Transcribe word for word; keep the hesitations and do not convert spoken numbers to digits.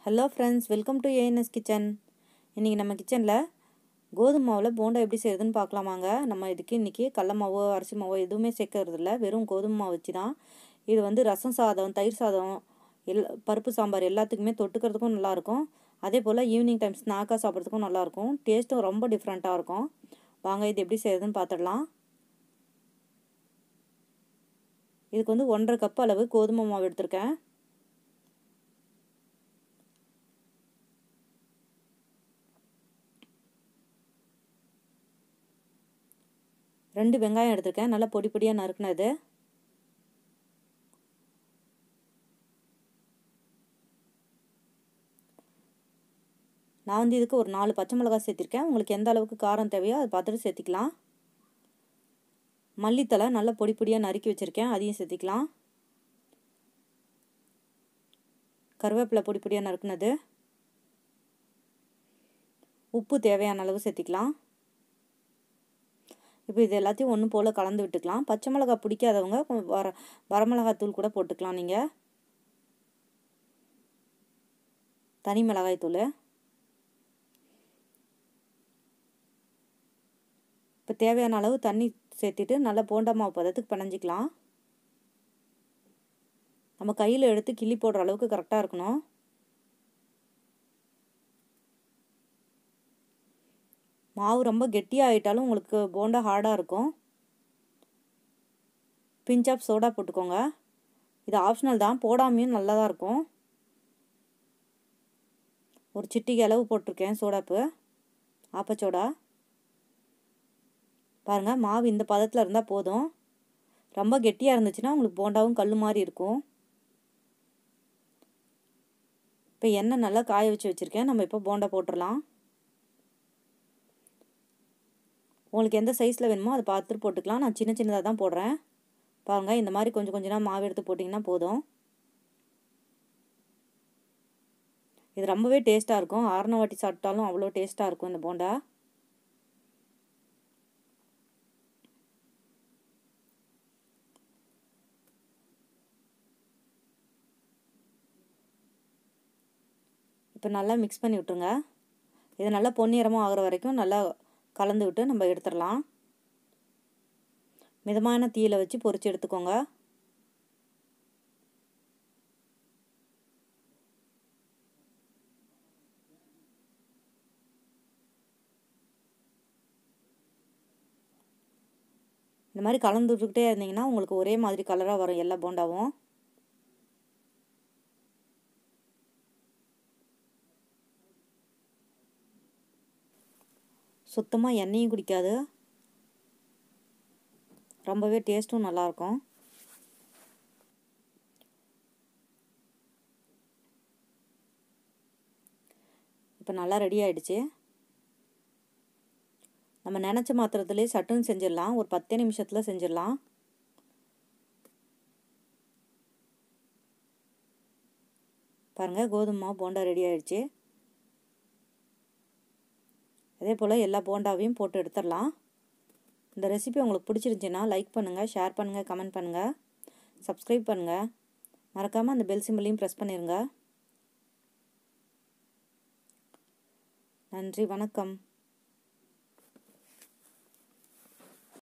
Hello friends, welcome to ANS kitchen. இன்றைக்கி நம்ம கிச்சனில் கோதுமை மாவில் போண்டா எப்படி செய்யுதுன்னு பார்க்கலாமாங்க. நம்ம இதுக்கு இன்றைக்கி கடல மாவோ அரிசி மாவோ எதுவுமே சேர்க்கறதில்ல, வெறும் கோதுமை மாவு வச்சு தான். இது வந்து ரசம் சாதம், தயிர் சாதம், எல் பருப்பு சாம்பார் எல்லாத்துக்குமே தொட்டுக்கிறதுக்கும் நல்லாயிருக்கும். அதே போல் ஈவினிங் டைம் ஸ்நாக்காக சாப்பிட்றதுக்கும் நல்லாயிருக்கும். டேஸ்ட்டும் ரொம்ப டிஃப்ரெண்ட்டாக இருக்கும். வாங்க இது எப்படி செய்யுதுன்னு பார்த்துடலாம். இதுக்கு வந்து ஒன்றரை கப் அளவு கோதுமை மாவு எடுத்திருக்கேன். ரெண்டு வெங்காயம் எடுத்திருக்கேன், நல்லா பொடி பொடியாக நறுக்குனது. நான் வந்து இதுக்கு ஒரு நாலு பச்சை மிளகாய் சேர்த்திருக்கேன். உங்களுக்கு எந்த அளவுக்கு காரம் தேவையோ அதை பார்த்துட்டு சேர்த்திக்கலாம். மல்லித்தலை நல்லா பொடி பொடியாக நறுக்கி வச்சுருக்கேன், அதையும் சேர்த்திக்கலாம். கருவேப்பிலை பொடி பொடியாக நறுக்குனது. உப்பு தேவையான அளவு சேர்த்திக்கலாம். இப்போ இது எல்லாத்தையும் ஒன்று போல் கலந்து விட்டுக்கலாம். பச்சை மிளகாய் பிடிக்காதவங்க வர வரமிளகாய் தூள் கூட போட்டுக்கலாம். நீங்கள் தனி மிளகாய் தூள். இப்போ தேவையான அளவு தண்ணி சேர்த்துட்டு நல்லா போண்டா மாவு பதத்துக்கு பிணைஞ்சிக்கலாம். நம்ம கையில் எடுத்து கிள்ளி போடுற அளவுக்கு கரெக்டாக இருக்கணும். மாவு ரொம்ப கெட்டியாக ஆகிட்டாலும் உங்களுக்கு போண்டா ஹார்டாக இருக்கும். பிஞ்ச் ஆஃப் சோடா போட்டுக்கோங்க. இது ஆப்ஷனல் தான், போடாமையும் நல்லா தான் இருக்கும். ஒரு சிட்டிகை அளவு போட்டிருக்கேன் சோடாப்பு, ஆப்பச்சோடா. பாருங்கள், மாவு இந்த பதத்தில் இருந்தால் போதும். ரொம்ப கெட்டியாக இருந்துச்சுன்னா உங்களுக்கு போண்டாவும் கல் மாதிரி இருக்கும். இப்போ எண்ணெய் நல்லா காய வச்சு வச்சுருக்கேன். நம்ம இப்போ போண்டா போட்டுடலாம். உங்களுக்கு எந்த சைஸில் வேணுமோ அதை பார்த்துட்டு போட்டுக்கலாம். நான் சின்ன சின்னதாக தான் போடுறேன். பாருங்கள், இந்த மாதிரி கொஞ்சம் கொஞ்சமாக மாவு எடுத்து போட்டிங்கன்னா போதும். இது ரொம்பவே டேஸ்ட்டாக இருக்கும். ஆறுன வாட்டி சாப்பிட்டாலும் அவ்வளோ டேஸ்ட்டாக இருக்கும் இந்த போண்டா. இப்போ நல்லா மிக்ஸ் பண்ணி விட்டுருங்க. இது நல்லா பொன்னிறமாக ஆகிற வரைக்கும் நல்லா கலந்து விட்டு நம்ம எடுத்துடலாம். மிதமான தீயில வச்சு பொரிச்சு எடுத்துக்கோங்க. இந்த மாதிரி கலந்து விட்டுக்கிட்டே இருந்தீங்கன்னா உங்களுக்கு ஒரே மாதிரி கலராக வரும் எல்லா போண்டாவும். சுத்தமாக எண்ணெயும் குடிக்காது, ரொம்பவே டேஸ்ட்டும் நல்லாயிருக்கும். இப்போ நல்லா ரெடி ஆகிடுச்சு. நம்ம நினச்ச மாத்திரத்துலேயே சட்டுன்னு செஞ்சிடலாம். ஒரு பத்தே நிமிஷத்தில் செஞ்சிடலாம். பாருங்கள், கோதுமை மாவு போண்டா ரெடி ஆகிடுச்சு. அதே போல் எல்லா போண்டாவையும் போட்டு எடுத்துடலாம். இந்த ரெசிபி உங்களுக்கு பிடிச்சிருந்துச்சின்னா லைக் பண்ணுங்கள், ஷேர் பண்ணுங்கள், கமெண்ட் பண்ணுங்கள், சப்ஸ்கிரைப் பண்ணுங்கள். மறக்காமல் அந்த பெல் சிம்பிளையும் ப்ரெஸ் பண்ணிடுங்க. நன்றி, வணக்கம்.